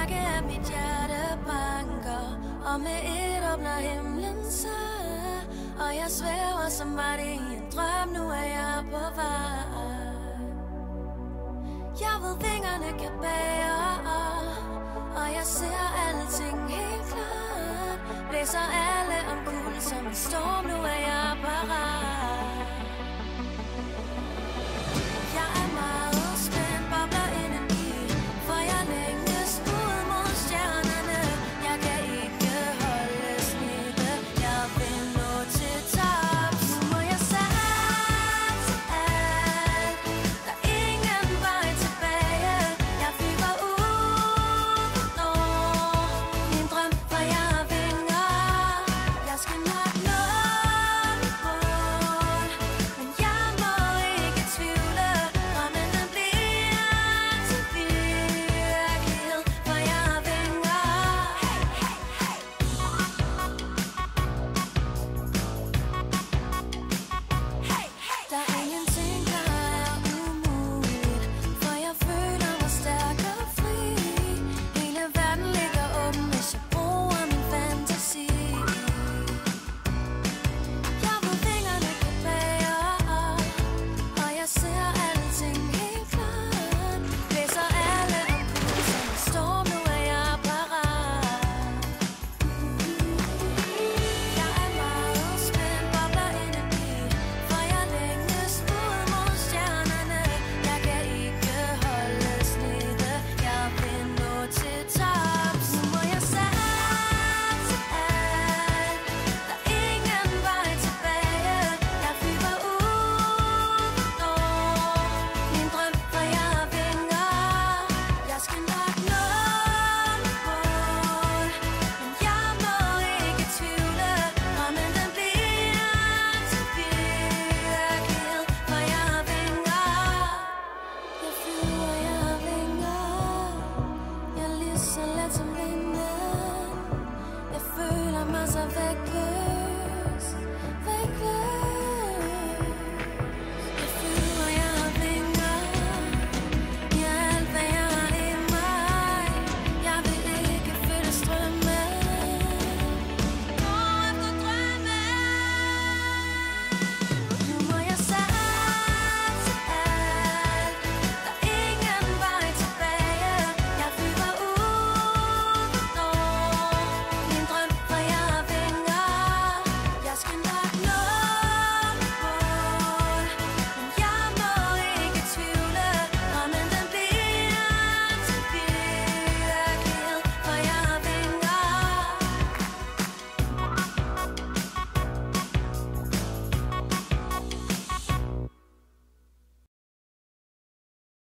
mærke, at mit hjerte banker, og med et åbner himlen sig, og jeg svæver som var det i en drøm. Nu er jeg på vej. Jeg ved, vingerne kan bære, og jeg ser alting helt klart. Blæser alle omkuld som en storm. Nu er jeg parat.